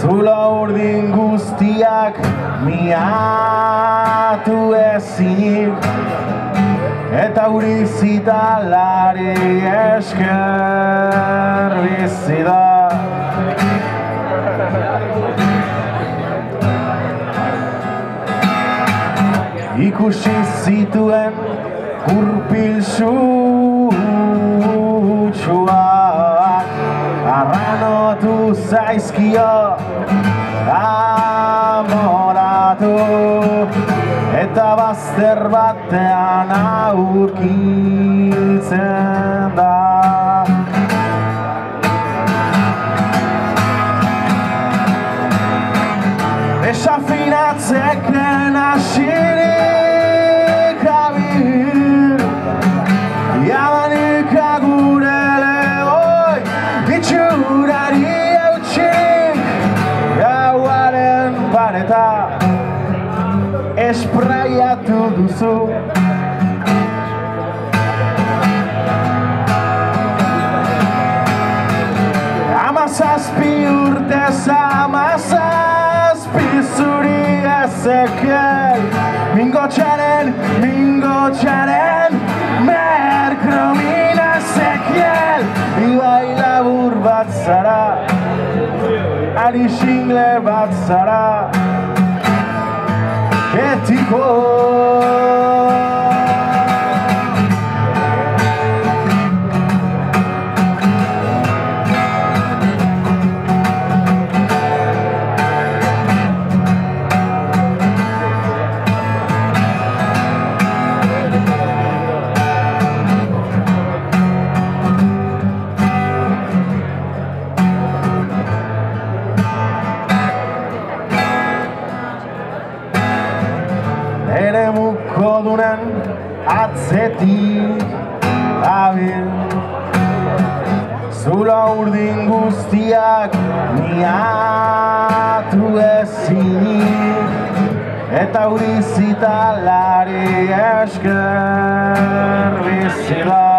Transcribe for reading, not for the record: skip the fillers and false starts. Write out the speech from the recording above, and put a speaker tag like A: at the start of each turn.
A: Zulo urdin guztiak miatu ezinik, eta uri zitalari esker bizi da. Ikusi zituen kurpil sutsuak, arranotu zaizkio amoratu, eta bazter batean aurkitzen da. Desafinatzeken asirik abil, jadanik agure lehoi itxurari eutxik, gauaren pareta espraiatu duzu. Amazazpi urtez amazazpi zuri ezekiel, mingotxaren merkromina ezekiel, ibai labur bat zara, ari xingle bat zara, betiko. Ere mukodunen atzetik abil, zulo urdin guztiak miatu ezinik, eta uri zitalari esker bizi da.